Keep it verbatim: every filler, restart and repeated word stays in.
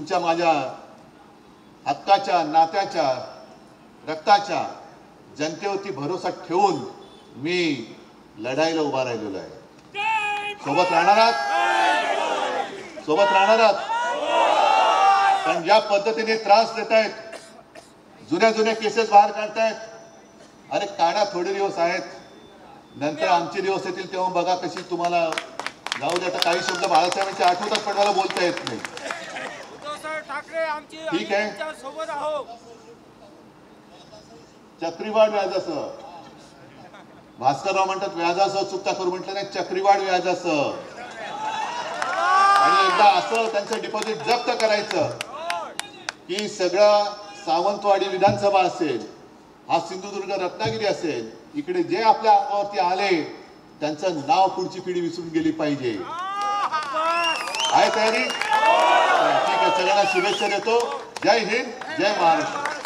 तुमच्या माझ्या हक्काच्या नात्याच्या रक्ताच्या जनतेवरती भरोसा ठेवून मी लढाईला उभा राहिलेलो आहे. सोबत राहणार आहात सोबत राहणार आहात पण ज्या पद्धतीने त्रास देत आहेत, जुन्या जुन्या केसेस बाहेर काढतायत, अरे काढा, थोडे दिवस आहेत, नंतर आमचे दिवस येतील तेव्हा बघा कशी तुम्हाला जाऊ दे. आता काही शब्द बाळासाहेबांचे आठवतात पण मला बोलता येत नाही. ठीक आहे, चक्रीवाढ व्याजासह भास्करराव म्हणतात व्याजासह चुकता करू, म्हटलं नाही, चक्रीवाढ व्याजासह. आणि एकदा असं त्यांचं डिपॉझिट जप्त करायचं की सगळं सावंतवाडी विधानसभा असेल, हा सिंधुदुर्ग रत्नागिरी असेल, इकडे जे आपल्या अंगावरती आले त्यांचं नाव पुढची पिढी विसरून गेली पाहिजे. आहे तयारी? ठीक आहे, सगळ्यांना शुभेच्छा देतो. जय हिंद, जय महाराष्ट्र.